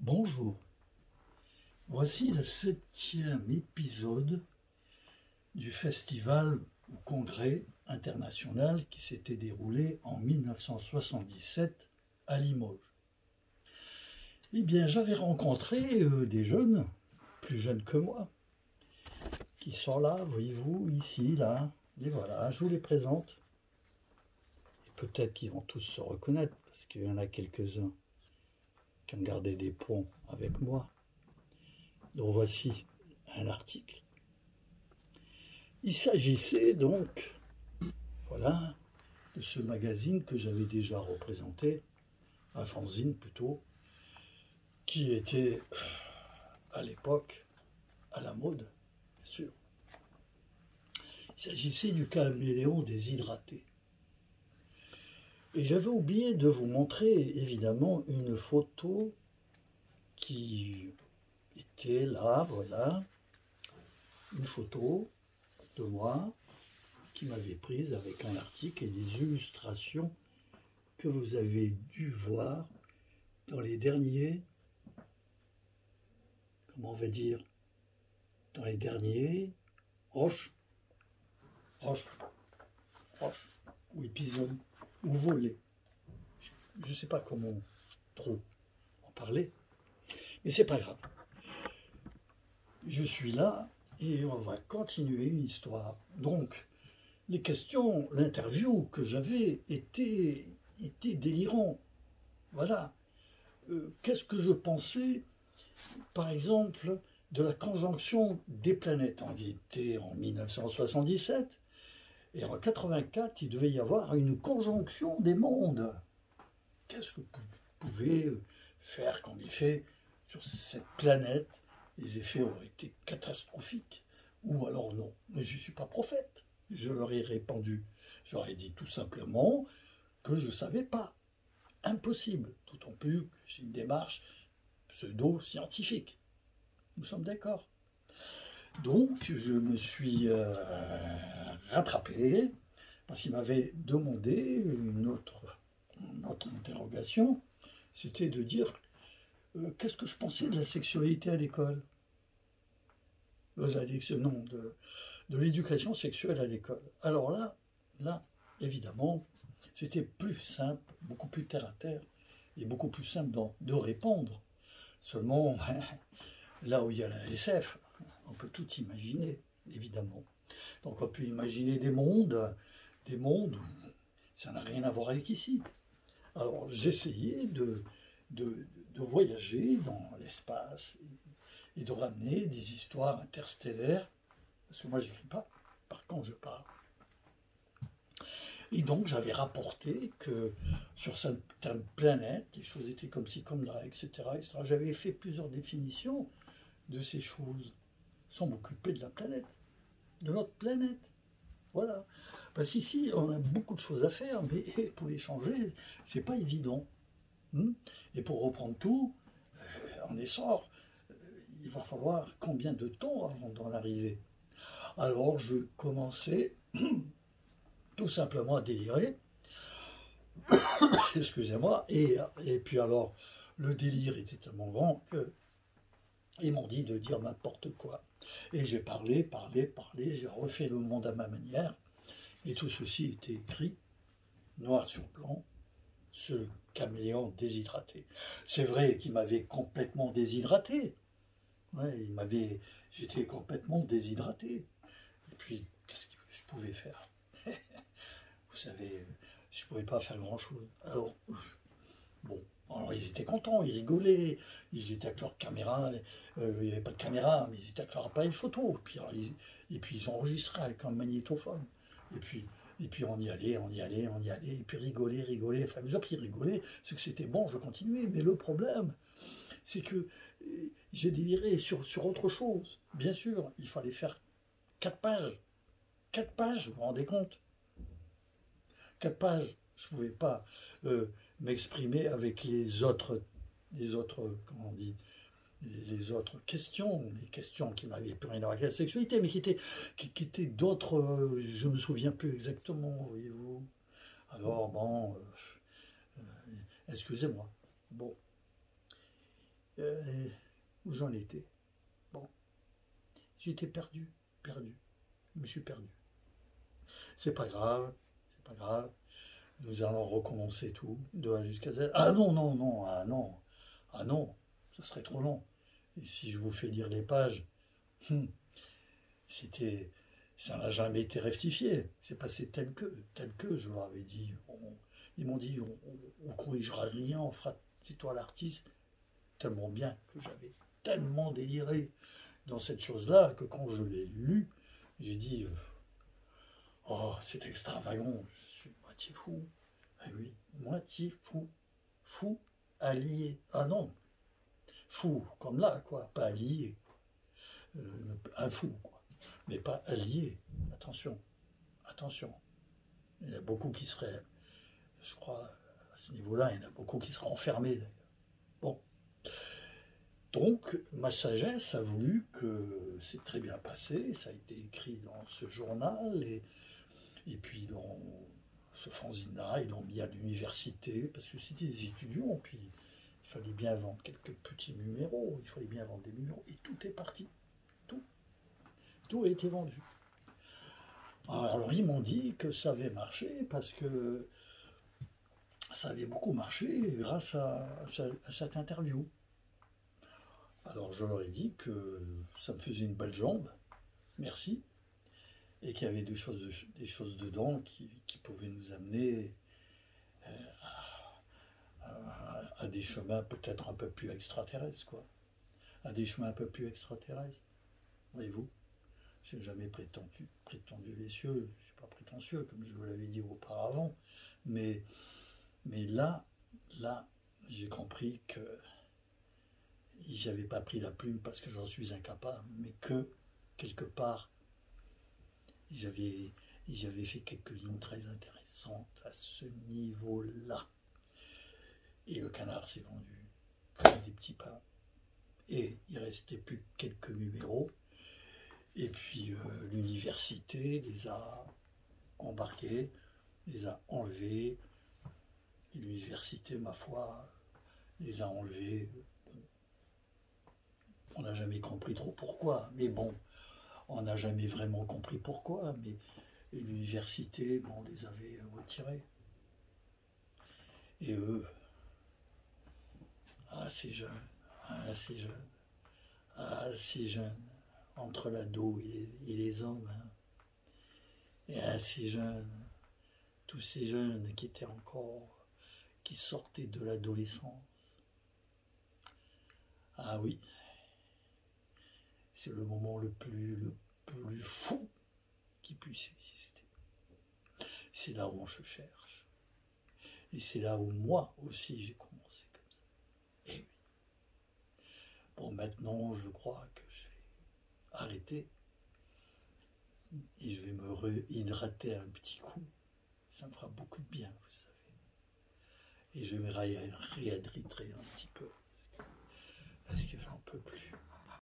Bonjour, voici le 7e épisode du festival ou congrès international qui s'était déroulé en 1977 à Limoges. Eh bien, j'avais rencontré des jeunes, plus jeunes que moi, qui sont là, voyez-vous, ici, là, et voilà, je vous les présente. Et peut-être qu'ils vont tous se reconnaître, parce qu'il y en a quelques-uns qui ont gardé des ponts avec moi. Donc voici un article. Il s'agissait donc, voilà, de ce magazine que j'avais déjà représenté, un fanzine plutôt, qui était à l'époque à la mode, bien sûr. Il s'agissait du caméléon déshydraté. Et j'avais oublié de vous montrer évidemment une photo qui était là, voilà, une photo de moi qui m'avait prise avec un article et des illustrations que vous avez dû voir dans les derniers, comment on va dire, dans les derniers roches, ou épisodes, ou volets. Je ne sais pas comment trop en parler, mais c'est pas grave. Je suis là et on va continuer une histoire. Donc, les questions, l'interview que j'avais était délirant. Voilà. Qu'est-ce que je pensais, par exemple, de la conjonction des planètes? On était en 1977, et en 84, il devait y avoir une conjonction des mondes. Qu'est-ce que vous pouvez faire comme effet sur cette planète? Les effets auraient été catastrophiques. Ou alors non. Mais je ne suis pas prophète. Je leur ai répondu. J'aurais dit tout simplement que je ne savais pas. Impossible. D'autant plus que j'ai une démarche pseudo-scientifique. Nous sommes d'accord. Donc, je me suis rattrapé parce qu'il m'avait demandé une autre interrogation. C'était de dire qu'est-ce que je pensais de la sexualité à l'école. De l'éducation sexuelle à l'école. Alors là, évidemment, c'était plus simple, beaucoup plus terre à terre, et beaucoup plus simple de répondre. Seulement, là où il y a la SF, on peut tout imaginer, évidemment. Donc on peut imaginer des mondes où ça n'a rien à voir avec ici. Alors j'essayais de voyager dans l'espace et de ramener des histoires interstellaires, parce que moi j'écris pas, par contre je parle. Et donc j'avais rapporté que sur certaines planètes, les choses étaient comme ci, comme là, etc. etc. J'avais fait plusieurs définitions de ces choses, sans m'occuper de la planète, de notre planète. Voilà. Parce qu'ici, on a beaucoup de choses à faire, mais pour les changer, c'est pas évident. Et pour reprendre tout, en essor, il va falloir combien de temps avant d'en arriver? Alors je commençais tout simplement à délirer, excusez-moi, et puis alors, le délire était tellement grand qu'ils m'ont dit de dire n'importe quoi. Et j'ai parlé, j'ai refait le monde à ma manière, et tout ceci était écrit, noir sur blanc, ce caméléon déshydraté. C'est vrai qu'il m'avait complètement déshydraté. Ouais, j'étais complètement déshydraté. Et puis, qu'est-ce que je pouvais faire? Vous savez, je ne pouvais pas faire grand-chose. Alors, bon, alors ils étaient contents, ils rigolaient, ils étaient avec leur caméra, il n'y avait pas de caméra, mais ils étaient avec leur appareil photo, et puis ils enregistraient avec un magnétophone. Et puis on y allait, et puis rigoler. Enfin, à mesure qu'ils rigolaient, c'est que c'était bon, je continuais. Mais le problème, c'est que j'ai déliré sur autre chose. Bien sûr, il fallait faire 4 pages. 4 pages, vous vous rendez compte? 4 pages, je ne pouvais pas m'exprimer avec les autres, comment on dit, les autres questions, les questions qui n'avaient plus rien à voir avec la sexualité, mais qui étaient d'autres, je ne me souviens plus exactement, voyez-vous. Alors, bon, excusez-moi. Bon. où j'en étais. Bon, j'étais perdu. Je me suis perdu. C'est pas grave, c'est pas grave. Nous allons recommencer tout, de A jusqu'à Z. Ah non, non, non, ah non, ah non, ça serait trop long. Et si je vous fais lire les pages, c'était, ça n'a jamais été rectifié. C'est passé tel que, je leur avais dit. Ils m'ont dit, on corrigera rien, on fera, c'est toi l'artiste. Tellement bien que j'avais tellement déliré dans cette chose-là que quand je l'ai lu, j'ai dit, oh, c'est extravagant, je suis moitié fou. Ah oui, moitié fou. Fou allié. Ah non, fou comme là, quoi, pas allié. Un fou, quoi. Mais pas allié. Attention, attention. Il y en a beaucoup qui seraient, je crois, à ce niveau-là, il y en a beaucoup qui seraient enfermés d'ailleurs. Bon. Donc, ma sagesse a voulu que c'est très bien passé, ça a été écrit dans ce journal, et puis dans ce fanzine-là, ils l'ont mis à l'université, parce que c'était des étudiants, puis il fallait bien vendre quelques petits numéros, il fallait bien vendre des numéros, et tout est parti. Tout a été vendu. Alors ils m'ont dit que ça avait marché, parce que ça avait beaucoup marché grâce à cette interview. Alors je leur ai dit que ça me faisait une belle jambe, merci, et qu'il y avait des choses dedans qui pouvaient nous amener à des chemins peut-être un peu plus extraterrestres, quoi. À des chemins un peu plus extraterrestres. Voyez-vous, je n'ai jamais prétendu les cieux, je ne suis pas prétentieux, comme je vous l'avais dit auparavant, mais là, j'ai compris que j'avais pas pris la plume parce que j'en suis incapable, mais que, quelque part, j'avais fait quelques lignes très intéressantes à ce niveau-là. Et le canard s'est vendu comme des petits pains. Et il restait plus que quelques numéros. Et puis l'université les a embarqués, les a enlevés. Et l'université, ma foi, les a enlevés. On n'a jamais compris trop pourquoi, mais bon, on n'a jamais vraiment compris pourquoi, mais l'université, bon, on les avait retirés. Et eux, assez jeunes, entre l'ado et les hommes, hein, et assez jeunes, tous ces jeunes qui étaient encore, qui sortaient de l'adolescence. Ah oui, c'est le moment le plus fou qui puisse exister. C'est là où on se cherche. Et c'est là où moi aussi j'ai commencé comme ça. Et oui. Bon, maintenant je crois que je vais arrêter. Et je vais me réhydrater un petit coup. Ça me fera beaucoup de bien, vous savez. Et je vais me réhydrater un petit peu. Parce que j'en peux plus.